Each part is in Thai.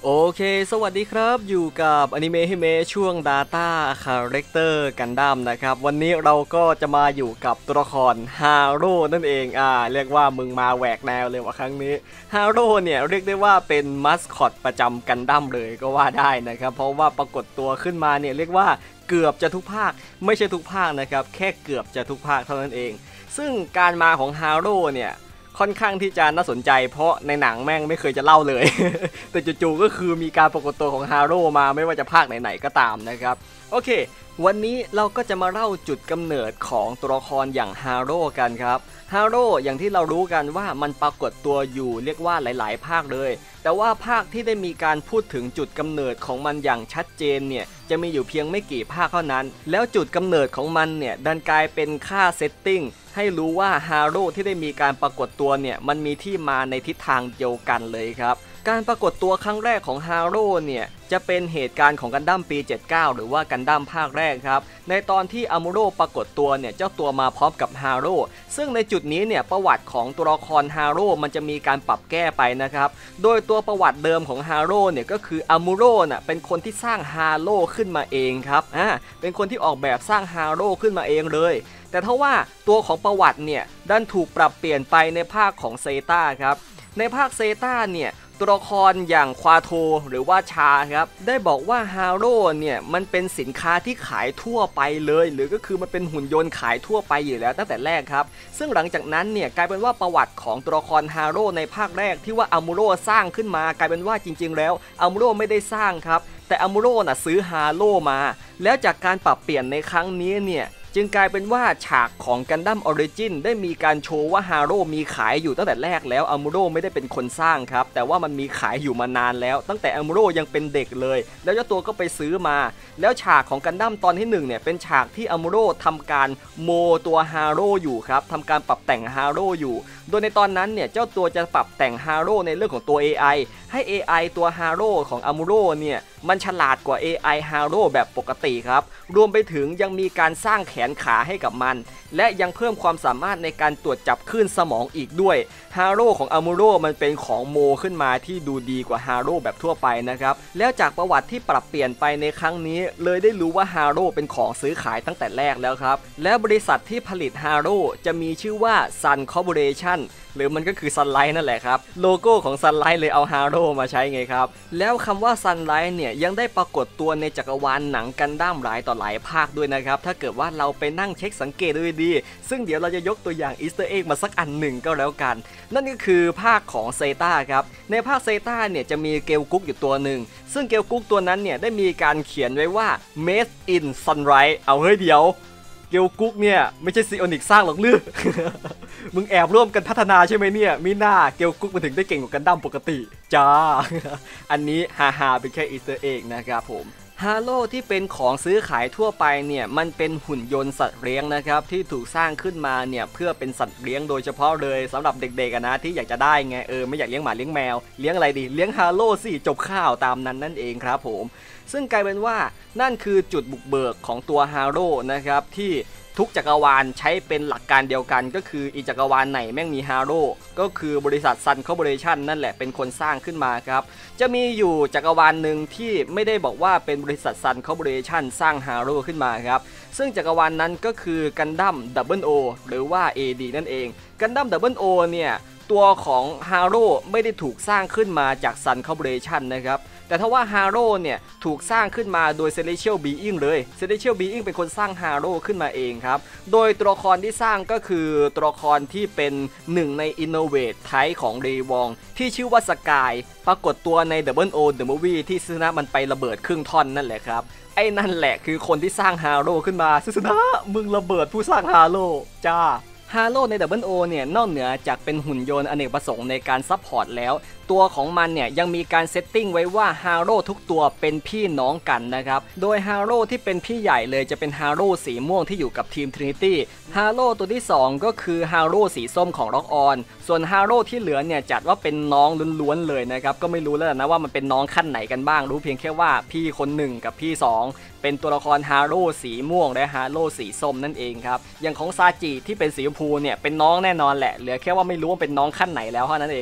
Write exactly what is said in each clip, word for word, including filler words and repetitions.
โอเคสวัสดีครับอยู่กับอนิเมะฮิเมะช่วง Data Character Gundam นะครับวันนี้เราก็จะมาอยู่กับตัวละครฮาโร่นั่นเองอ่าเรียกว่ามึงมาแหวกแนวเลยว่าครั้งนี้ฮาโร่เนี่ยเรียกได้ว่าเป็นมัสคอตประจำกันดั้มเลยก็ว่าได้นะครับเพราะว่าปรากฏตัวขึ้นมาเนี่ยเรียกว่าเกือบจะทุกภาคไม่ใช่ทุกภาคนะครับแค่เกือบจะทุกภาคเท่านั้นเองซึ่งการมาของฮาโร่เนี่ยค่อนข้างที่จะน่าสนใจเพราะในหนังแม่งไม่เคยจะเล่าเลย แต่จู่ๆก็คือมีการปรากฏตัวของฮาโร่มาไม่ว่าจะภาคไหนๆก็ตามนะครับโอเควันนี้เราก็จะมาเล่าจุดกำเนิดของตัวละครอย่างฮาโร่กันครับฮาโร่อย่างที่เรารู้กันว่ามันปรากฏตัวอยู่เรียกว่าหลายๆภาคเลยแต่ว่าภาคที่ได้มีการพูดถึงจุดกำเนิดของมันอย่างชัดเจนเนี่ยจะมีอยู่เพียงไม่กี่ภาคเท่านั้นแล้วจุดกำเนิดของมันเนี่ยดันกลายเป็นค่าเซตติ้งให้รู้ว่าฮาโร่ที่ได้มีการปรากฏตัวเนี่ยมันมีที่มาในทิศทางเดียวกันเลยครับการปรากฏตัวครั้งแรกของฮาโร่เนี่ยจะเป็นเหตุการณ์ของกันดั้มปีเจ็ดสิบเก้าหรือว่ากันดั้มภาคแรกครับในตอนที่อามูโร่ปรากฏตัวเนี่ยเจ้าตัวมาพร้อมกับฮาโร่ซึ่งในจุดนี้เนี่ยประวัติของตัวละครฮาโร่มันจะมีการปรับแก้ไปนะครับโดยตัวประวัติเดิมของฮาโร่เนี่ยก็คืออามูโร่น่ะเป็นคนที่สร้างฮาโร่ขึ้นมาเองครับอ่าเป็นคนที่ออกแบบสร้างฮาโร่ขึ้นมาเองเลยแต่ถ้าว่าตัวของประวัติเนี่ยดันถูกปรับเปลี่ยนไปในภาคของเซต้าครับในภาคเซต้าเนี่ยตัวละครอย่างควาโทหรือว่าชาครับได้บอกว่าฮาโร่เนี่ยมันเป็นสินค้าที่ขายทั่วไปเลยหรือก็คือมันเป็นหุ่นยนต์ขายทั่วไปอยู่แล้วตั้งแต่แรกครับซึ่งหลังจากนั้นเนี่ยกลายเป็นว่าประวัติของตัวละครฮาโร่ในภาคแรกที่ว่าอามูโร่สร้างขึ้นมากลายเป็นว่าจริงๆแล้วอามูโร่ไม่ได้สร้างครับแต่อามูโร่น่ะซื้อฮาโร่มาแล้วจากการปรับเปลี่ยนในครั้งนี้เนี่ยจึงกลายเป็นว่าฉากของกันดั้มออริจินได้มีการโชว์ว่าฮาโร่มีขายอยู่ตั้งแต่แรกแล้วอามูโร่ไม่ได้เป็นคนสร้างครับแต่ว่ามันมีขายอยู่มานานแล้วตั้งแต่อามูโร่ยังเป็นเด็กเลยแล้วเจ้าตัวก็ไปซื้อมาแล้วฉากของกันดั้มตอนที่หนึ่งเนี่ยเป็นฉากที่อามูโร่ทำการโมตัวฮาโร่อยู่ครับทำการปรับแต่งฮาโร่อยู่โดยในตอนนั้นเนี่ยเจ้าตัวจะปรับแต่งฮาโร่ในเรื่องของตัว เอ ไอ ให้ เอ ไอ ตัวฮาโร่ของอามูโร่เนี่ยมันฉลาดกว่า เอ ไอ ฮาโร่แบบปกติครับรวมไปถึงยังมีการสร้างแขนขาให้กับมันและยังเพิ่มความสามารถในการตรวจจับคลื่นสมองอีกด้วยฮาโร่ของอามูโร่มันเป็นของโมขึ้นมาที่ดูดีกว่าฮาโร่แบบทั่วไปนะครับแล้วจากประวัติที่ปรับเปลี่ยนไปในครั้งนี้เลยได้รู้ว่าฮาโร่เป็นของซื้อขายตั้งแต่แรกแล้วครับและบริษัทที่ผลิตฮาโร่จะมีชื่อว่า Sun Corporation หรือมันก็คือ Sunlight นั่นแหละครับโลโก้ของ Sunlight เลยเอาฮาโร่มาใช้ไงครับแล้วคำว่า Sunlight เนี่ยยังได้ปรากฏตัวในจักรวาลหนังกันดั้มหลายต่อหลายภาคด้วยนะครับถ้าเกิดว่าเราไปนั่งเช็คสังเกตดูดีๆซึ่งเดี๋ยวเราจะยกตัวอย่างอีสเตอร์เอ็กมาสักอันหนึ่งก็แล้วกันนั่นก็คือภาคของเซต้าครับในภาคเซต้าเนี่ยจะมีเกลกุ๊กอยู่ตัวหนึ่งซึ่งเกลกุ๊กตัวนั้นเนี่ยได้มีการเขียนไว้ว่า Made in Sunlight เอาเฮ้ยเดี๋ยวเกลกุ๊กเนี่ยไม่ใช่ซีโอนิกสร้างหรอกลือ มึงแอบร่วมกันพัฒนาใช่ไหมเนี่ยมีหน้าเกลกุ๊กมันถึงได้เก่งกว่ากันดั้มปกติจ้า อันนี้ฮาฮาเป็นแค่อีสเตอร์เอ็กนะครับผมฮาโร่ที่เป็นของซื้อขายทั่วไปเนี่ยมันเป็นหุ่นยนต์สัตว์เลี้ยงนะครับที่ถูกสร้างขึ้นมาเนี่ยเพื่อเป็นสัตว์เลี้ยงโดยเฉพาะเลยสำหรับเด็กๆนะที่อยากจะได้ไงเออไม่อยากเลี้ยงหมาเลี้ยงแมวเลี้ยงอะไรดีเลี้ยงฮาโร่สิจบข่าวตามนั้นนั่นเองครับผมซึ่งกลายเป็นว่านั่นคือจุดบุกเบิกของตัวฮาโร่นะครับที่ทุกจักรวาลใช้เป็นหลักการเดียวกันก็คืออีจักรวาลไหนแม่งมีฮาโร่ก็คือบริษัท Sun Corporation นั่นแหละเป็นคนสร้างขึ้นมาครับจะมีอยู่จักรวาลหนึ่งที่ไม่ได้บอกว่าเป็นบริษัท Sun Corporation สร้างฮาโร่ขึ้นมาครับซึ่งจักรวาลนั้นก็คือกันดั้ม ดับเบิลโอ หรือว่า เอ ดี นั่นเองกันดั้ม ดับเบิลโอ เนี่ยตัวของฮาโร่ไม่ได้ถูกสร้างขึ้นมาจาก Sun Corporation นะครับแต่ถ้าว่าฮาโร่เนี่ยถูกสร้างขึ้นมาโดย Celestial Being เลย Celestial Being เป็นคนสร้างฮาโร่ขึ้นมาเองครับโดยตัวละครที่สร้างก็คือตัวละครที่เป็นหนึ่งใน Innovate Type ของเรวองที่ชื่อว่าสกายปรากฏตัวใน ดับเบิลโอ The Movie ที่ซึนะมันไประเบิดครึ่งท่อนนั่นแหละครับไอ้นั่นแหละคือคนที่สร้างฮาโร่ขึ้นมาซึนะมึงระเบิดผู้สร้างฮาโร่จ้าฮาโร่ใน ดับเบิลโอ เนี่ยนอกเหนือจากเป็นหุ่นยนต์อเนกประสงค์ในการซัพพอร์ตแล้วตัวของมันเนี่ยยังมีการเซตติ้งไว้ว่าฮาโร่ทุกตัวเป็นพี่น้องกันนะครับโดยฮาโร่ที่เป็นพี่ใหญ่เลยจะเป็นฮาโร่สีม่วงที่อยู่กับทีม Trinity ฮาโร่ตัวที่สองก็คือฮาโร่สีส้มของล็อกออนส่วนฮาโร่ที่เหลือเนี่ยจัดว่าเป็นน้องล้วนๆเลยนะครับก็ไม่รู้แล้วนะว่ามันเป็นน้องขั้นไหนกันบ้างรู้เพียงแค่ว่าพี่คนหนึ่งกับพี่สองเป็นตัวละครฮาโร่สีม่วงและฮาโร่สีส้มนั่นเองครับอย่างของซาจิที่เป็นสีชมพูเนี่ยเป็นน้องแน่นอนแหละเหลือแค่ว่าไม่รู้ว่าเป็นน้องขั้นไหนแล้วเท่านั้นเอง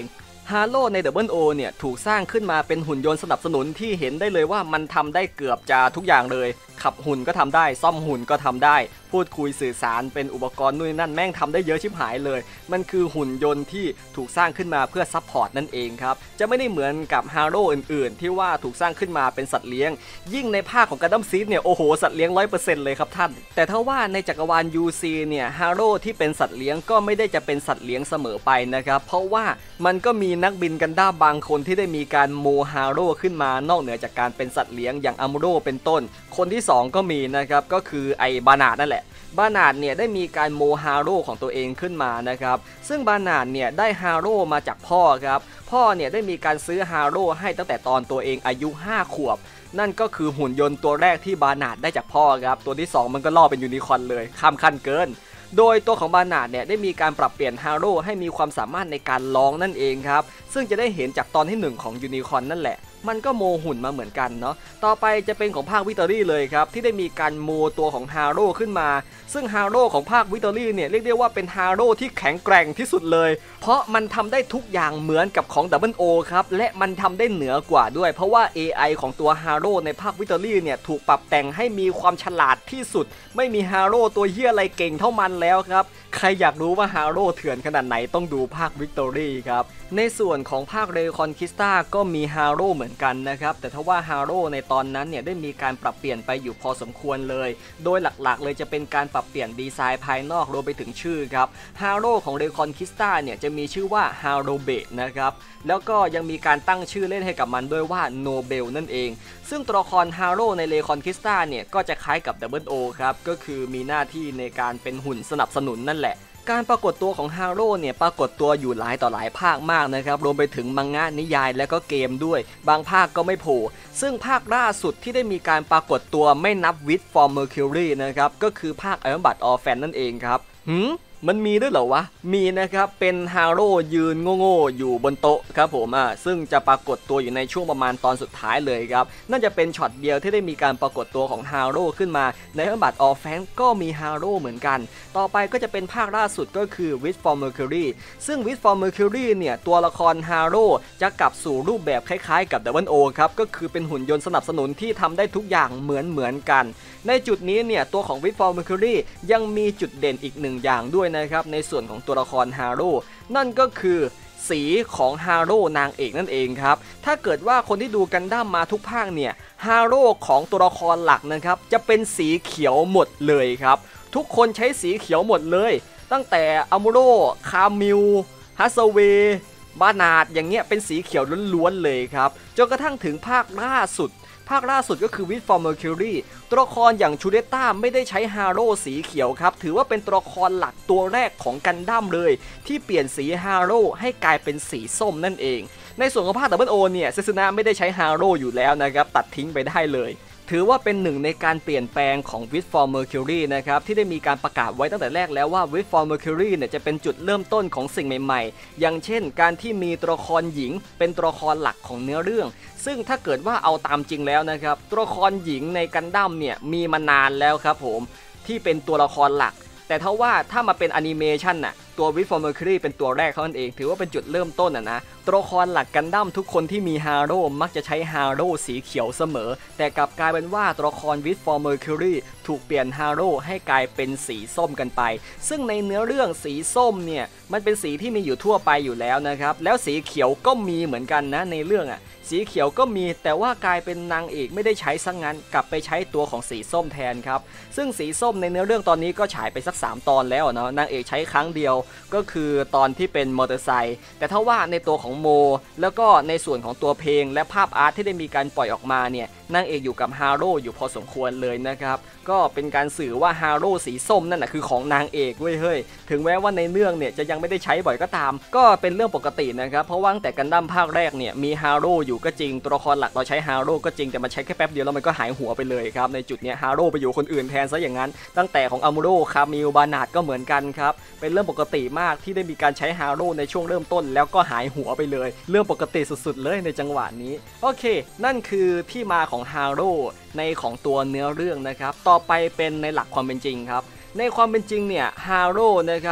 ฮาโร่ใน ดับเบิลโอ เนี่ยถูกสร้างขึ้นมาเป็นหุ่นยนต์สนับสนุนที่เห็นได้เลยว่ามันทำได้เกือบจะทุกอย่างเลยขับหุ่นก็ทำได้ซ่อมหุ่นก็ทำได้พูดคุยสื่อสารเป็นอุปกรณ์นู่นนั่นแม่งทำได้เยอะชิบหายเลยมันคือหุ่นยนต์ที่ถูกสร้างขึ้นมาเพื่อซัพพอร์ตนั่นเองครับจะไม่ได้เหมือนกับฮาโร่อื่นๆที่ว่าถูกสร้างขึ้นมาเป็นสัตว์เลี้ยงยิ่งในภาคของกันดั้มซีดเนี่ยโอ้โหสัตว์เลี้ยง ร้อยเปอร์เซ็นต์ เลยครับท่านแต่ถ้าว่าในจักรวาล ยู ซี เนี่ยฮาโร่ที่เป็นสัตว์เลี้ยงก็ไม่ได้จะเป็นสัตว์เลี้ยงเสมอไปนะครับเพราะว่ามันก็มีนักบินกันด้าบางคนที่ได้มีการโมฮาโร่ขึ้นมานอกเหนือจากการเป็นสัตว์เลี้ยงอย่างอัมโร่เป็นต้นคนที่สองก็มีนะครับก็คือไอบานาดนั่นแหละบานาดเนี่ยได้มีการโมฮาโร่ของตัวเองขึ้นมานะครับซึ่งบานาดเนี่ยได้ฮาโร่มาจากพ่อครับพ่อเนี่ยได้มีการซื้อฮาโร่ให้ตั้งแต่ตอนตัวเองอายุห้าขวบนั่นก็คือหุ่นยนต์ตัวแรกที่บานาดได้จากพ่อครับตัวที่สองมันก็ล่อเป็นยูนิคอร์นเลยข้ามขั้นเกินโดยตัวของบานาดเนี่ยได้มีการปรับเปลี่ยนฮาโร่ให้มีความสามารถในการร้องนั่นเองครับซึ่งจะได้เห็นจากตอนที่หนึ่งของยูนิคอร์นนั่นแหละมันก็โมหุ่นมาเหมือนกันเนาะต่อไปจะเป็นของภาควิตอรี่เลยครับที่ได้มีการโมตัวของฮาโร่ขึ้นมาซึ่งฮาโร่ของภาควิตอรี่เนี่ยเรียกได้ว่าเป็นฮาโร่ที่แข็งแกร่งที่สุดเลยเพราะมันทำได้ทุกอย่างเหมือนกับของ ดับเบิลโอ ครับและมันทำได้เหนือกว่าด้วยเพราะว่า เอ ไอ ของตัวฮาโร่ในภาควิตอรี่เนี่ยถูกปรับแต่งให้มีความฉลาดที่สุดไม่มีฮาโร่ตัวเหี้ยอะไรเก่งเท่ามันแล้วครับใครอยากรู้ว่าฮาโร่เถื่อนขนาดไหนต้องดูภาควิตอรี่ครับในส่วนของภาคเรคอนคิสตาก็มีฮาโร่เหมือนกันนะครับแต่ถ้าว่าฮาโร่ในตอนนั้นเนี่ยได้มีการปรับเปลี่ยนไปอยู่พอสมควรเลยโดยหลักๆเลยจะเป็นการปรับเปลี่ยนดีไซน์ภายนอกรวมไปถึงชื่อครับฮาโร่ของเรคอนคิสตาเนี่ยจะมีชื่อว่าฮาโรเบะนะครับแล้วก็ยังมีการตั้งชื่อเล่นให้กับมันด้วยว่าโนเบลนั่นเองซึ่งตัวละครฮาโร่ในเรคอนคิสตาเนี่ยก็จะคล้ายกับ ดับเบิลโอ ครับก็คือมีหน้าที่ในการเป็นหุ่นสนับสนุนนั่นแหละการปรากฏตัวของฮาโร่เนี่ยปรากฏตัวอยู่หลายต่อหลายภาคมากนะครับรวมไปถึงมังงะนิยายและก็เกมด้วยบางภาคก็ไม่โผล่ซึ่งภาคล่าสุดที่ได้มีการปรากฏตัวไม่นับ Wish for Mercury นะครับก็คือภาค Iron Blood Orphan นั่นเองครับหืมมันมีด้วยเหรอวะมีนะครับเป็นฮาโร่ยืนโง่ๆอยู่บนโต๊ะครับผมอ่ะซึ่งจะปรากฏตัวอยู่ในช่วงประมาณตอนสุดท้ายเลยครับนั่นจะเป็นช็อตเดียวที่ได้มีการปรากฏตัวของฮาโร่ขึ้นมาในIron Blood Orphanก็มีฮาโร่เหมือนกันต่อไปก็จะเป็นภาคล่าสุดก็คือ Wish for Mercury ซึ่ง Wish for Mercury เนี่ยตัวละครฮาโร่จะกลับสู่รูปแบบคล้ายๆกับ ดับเบิลโอ ครับก็คือเป็นหุ่นยนต์สนับสนุนที่ทำได้ทุกอย่างเหมือนเหมือนกันในจุดนี้เนี่ยตัวของ Wish for Mercury ยังมีจุดเด่นอีกหนึ่งอย่างด้วยนะครับในส่วนของตัวละครฮาโร่นั่นก็คือสีของฮาโร่นางเอกนั่นเองครับถ้าเกิดว่าคนที่ดูกันดั้มมาทุกภาคเนี่ยฮาโร่ของตัวละครหลักนะครับจะเป็นสีเขียวหมดเลยครับทุกคนใช้สีเขียวหมดเลยตั้งแต่อัมโร่คามิลฮัสเวบานาดอย่างเงี้ยเป็นสีเขียวล้วนๆเลยครับจนกระทั่งถึงภาคล่าสุดภาคล่าสุดก็คือ Wish for Mercury ตัวละครอย่างชูเดต้าไม่ได้ใช้ฮาโร่สีเขียวครับถือว่าเป็นตัวละครหลักตัวแรกของกันดั้มเลยที่เปลี่ยนสีฮาโร่ให้กลายเป็นสีส้มนั่นเองในส่วนของภาค ดับเบิลโอ เนี่ยเซซึนะไม่ได้ใช้ฮาโร่อยู่แล้วนะครับตัดทิ้งไปได้เลยถือว่าเป็นหนึ่งในการเปลี่ยนแปลงของ Wish for Mercury นะครับที่ได้มีการประกาศไว้ตั้งแต่แรกแล้วว่า Wish for Mercury เนี่ยจะเป็นจุดเริ่มต้นของสิ่งใหม่ๆอย่างเช่นการที่มีตัวละครหญิงเป็นตัวละครหลักของเนื้อเรื่องซึ่งถ้าเกิดว่าเอาตามจริงแล้วนะครับตัวละครหญิงในกันดั้มเนี่ยมีมานานแล้วครับผมที่เป็นตัวละครหลักแต่ถ้าว่าถ้ามาเป็นแอนิเมชันน่ะตัว Wish for Mercury เป็นตัวแรกเท่านั้นเองถือว่าเป็นจุดเริ่มต้นอ่ะนะตัวละครหลักกันดั้มทุกคนที่มีฮาโร่มักจะใช้ฮาโร่สีเขียวเสมอแต่กลับกลายเป็นว่าตัวละคร Wish for Mercury ถูกเปลี่ยนฮาโร่ให้กลายเป็นสีส้มกันไปซึ่งในเนื้อเรื่องสีส้มเนี่ยมันเป็นสีที่มีอยู่ทั่วไปอยู่แล้วนะครับแล้วสีเขียวก็มีเหมือนกันนะในเรื่องอ่ะสีเขียวก็มีแต่ว่ากลายเป็นนางเอกไม่ได้ใช้ซะงั้นกลับไปใช้ตัวของสีส้มแทนครับซึ่งสีส้มในเนื้อเรื่องตอนนี้ก็ฉายไปสักสามตอนแล้วเนาะนางเอกใช้ครั้งเดียวก็คือตอนที่เป็นมอเตอร์ไซค์แต่ถ้าว่าในตัวของโมแล้วก็ในส่วนของตัวเพลงและภาพอาร์ตที่ได้มีการปล่อยออกมาเนี่ยนางเอกอยู่กับฮาโร่อยู่พอสมควรเลยนะครับก็เป็นการสื่อว่าฮาโร่สีส้มนั่นนะคือของนางเอกเว้ยเฮ้ยถึงแม้ว่าในเรื่องเนี่ยจะยังไม่ได้ใช้บ่อยก็ตามก็เป็นเรื่องปกตินะครับเพราะว่าตั้งแต่กันดั้มภาคแรกเนี่ยมีฮาโร่อยู่ก็จริงตัวละครหลักเราใช้ฮาโร่ก็จริงแต่มันใช้แค่แป๊บเดียวแล้วมันก็หายหัวไปเลยครับในจุดนี้ฮาโร่ไปอยู่คนอื่นแทนซะอย่างนั้นตั้งแต่ของอัมโร่คามิลบานาดก็เหมือนกันครับเป็นเรื่องปกติมากที่ได้มีการใช้ฮาโร่ในช่วงเริ่มต้นแล้วก็หายหัวไปเลยเรื่องปกติสุดๆเลยในจังหวะนี้โอเคนั่นคือที่มาของฮาโร่ในของตัวเนื้อเรื่องนะครับต่อไปเป็นในหลักความเป็นจริงครับในความเป็นจริงเนี่ยฮาโร่นะครับ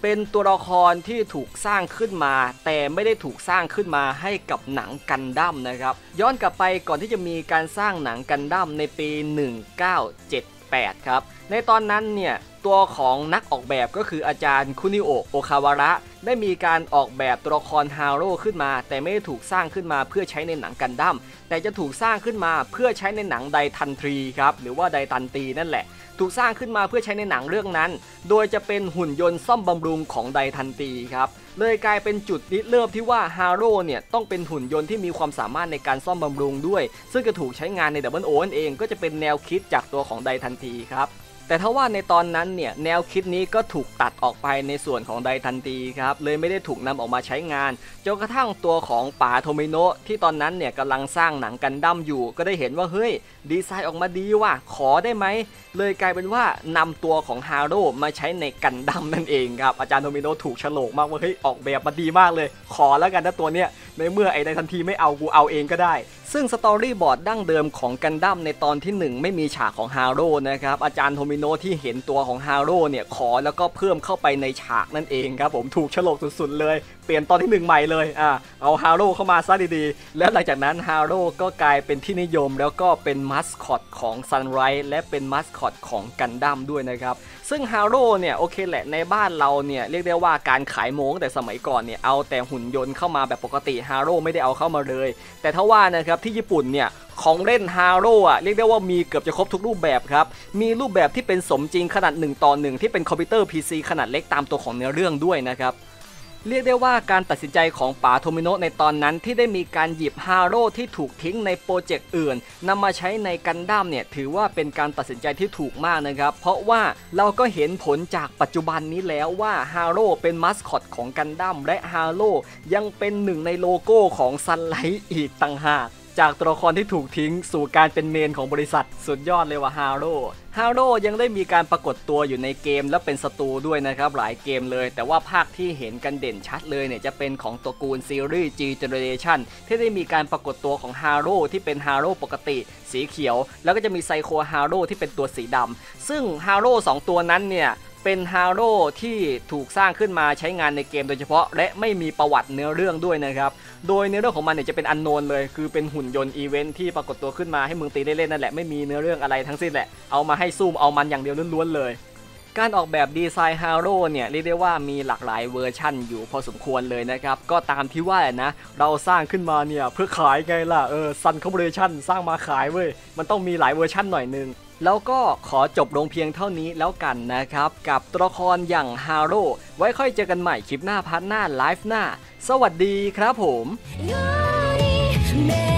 เป็นตัวละครที่ถูกสร้างขึ้นมาแต่ไม่ได้ถูกสร้างขึ้นมาให้กับหนังกันดั้มนะครับย้อนกลับไปก่อนที่จะมีการสร้างหนังกันดั้มในปีหนึ่งพันเก้าร้อยเจ็ดสิบแปดครับในตอนนั้นเนี่ยตัวของนักออกแบบก็คืออาจารย์คุนิโอะโอคาวาระได้มีการออกแบบตัวละครฮาโร่ขึ้นมาแต่ไม่ได้ถูกสร้างขึ้นมาเพื่อใช้ในหนังกันดั้มแต่จะถูกสร้างขึ้นมาเพื่อใช้ในหนังไดทันทรีครับหรือว่าไดทันตีนั่นแหละถูกสร้างขึ้นมาเพื่อใช้ในหนังเรื่องนั้นโดยจะเป็นหุ่นยนต์ซ่อมบำรุงของไดทันตีครับเลยกลายเป็นจุดริเริ่มที่ว่าฮาโร่เนี่ยต้องเป็นหุ่นยนต์ที่มีความสามารถในการซ่อมบำรุงด้วยซึ่งจะถูกใช้งานในดับเบิลโอนั่นเองก็จะเป็นแนวคิดจากตัวของไดทันตีครับแต่ถ้าว่าในตอนนั้นเนี่ยแนวคิดนี้ก็ถูกตัดออกไปในส่วนของไดทันตีครับเลยไม่ได้ถูกนำออกมาใช้งานจนกระทั่งตัวของป๋าโทมิโนะที่ตอนนั้นเนี่ยกำลังสร้างหนังกันดั้มอยู่ก็ได้เห็นว่าเฮ้ยดีไซน์ออกมาดีว่ะขอได้ไหมเลยกลายเป็นว่านำตัวของฮาโร่มาใช้ในกันดั้มนั่นเองครับอาจารย์โทมิโนะถูกฉลกมากว่าเฮ้ยออกแบบมาดีมากเลยขอแล้วกันนะตัวเนี้ยในเมื่อไอ้ไดทันทีไม่เอากูเอาเองก็ได้ซึ่งสตอรี่บอร์ดดั้งเดิมของกันดั้มในตอนที่หนึ่งไม่มีฉากของฮาโร่นะครับอาจารย์โทมิโนะที่เห็นตัวของฮาโร่เนี่ยขอแล้วก็เพิ่มเข้าไปในฉากนั่นเองครับผมถูกฉลกสุดๆเลยเปลี่ยนตอนที่หนึ่งใหม่เลยอ่ะเอาฮาโร่เข้ามาซะดีๆแล้วหลังจากนั้นฮาโร่ก็กลายเป็นที่นิยมแล้วก็เป็นมัสคอตของซันไรส์และเป็นมัสคอตของกันดั้มด้วยนะครับซึ่งฮาโร่เนี่ยโอเคแหละในบ้านเราเนี่ยเรียกได้ว่าการขายโม้ตั้งแต่สมัยก่อนเนี่ยเอาแต่หุ่นยนต์เข้ามาแบบปกติฮาโร่ไม่ได้เอาเข้ามาเลยแต่ถ้าว่านะครับที่ญี่ปุ่นเนี่ยของเล่นฮาโร่อะเรียกได้ว่ามีเกือบจะครบทุกรูปแบบครับมีรูปแบบที่เป็นสมจริงขนาดหนึ่งต่อหนึ่งที่เป็นคอมพิวเตอร์ พี ซี ขนาดเล็กตามตัวของเนื้อเรื่องด้วยนะครับเรียกได้ว่าการตัดสินใจของป๋าโทมิโนะในตอนนั้นที่ได้มีการหยิบฮาโร่ที่ถูกทิ้งในโปรเจกต์อื่นนำมาใช้ในกันดั้มเนี่ยถือว่าเป็นการตัดสินใจที่ถูกมากนะครับเพราะว่าเราก็เห็นผลจากปัจจุบันนี้แล้วว่าฮาโร่เป็นมัสคอตของกันดั้มและฮาโร่ยังเป็นหนึ่งในโลโก้ของซันไลท์อีกต่างหากจากตัวละครที่ถูกทิ้งสู่การเป็นเมนของบริษัทสุดยอดเลยว่าฮาโร่ฮาโร่ยังได้มีการปรากฏตัวอยู่ในเกมและเป็นศัตรูด้วยนะครับหลายเกมเลยแต่ว่าภาคที่เห็นกันเด่นชัดเลยเนี่ยจะเป็นของตระกูลซีรีส์ G Generation ที่ได้มีการปรากฏตัวของฮาโร่ที่เป็นฮาโร่ปกติสีเขียวแล้วก็จะมีไซโคฮาโร่ที่เป็นตัวสีดำซึ่งฮาโร่สองตัวนั้นเนี่ยเป็นฮาโร่ที่ถูกสร้างขึ้นมาใช้งานในเกมโดยเฉพาะและไม่มีประวัติเนื้อเรื่องด้วยนะครับโดยเนื้อเรื่องของมันเนี่ยจะเป็นอันโนนเลยคือเป็นหุ่นยนต์อีเวนท์ที่ปรากฏตัวขึ้นมาให้มึงตีได้เล่นนั่นแหละไม่มีเนื้อเรื่องอะไรทั้งสิ้นแหละเอามาให้ซูมเอามันอย่างเดียวล้วนๆเลยการออกแบบดีไซน์ฮาโร่เนี่ยเรียกได้ว่ามีหลากหลายเวอร์ชั่นอยู่พอสมควรเลยนะครับก็ตามที่ว่านะเราสร้างขึ้นมาเนี่ยเพื่อขายไงล่ะเออซันคอร์ปอเรชั่นสร้างมาขายเว้ยมันต้องมีหลายเวอร์ชั่นหน่อยนึงแล้วก็ขอจบลงเพียงเท่านี้แล้วกันนะครับกับตัวละครอย่างฮาโร่ไว้ค่อยเจอกันใหม่คลิปหน้าพาร์ทหน้าไลฟ์หน้าสวัสดีครับผม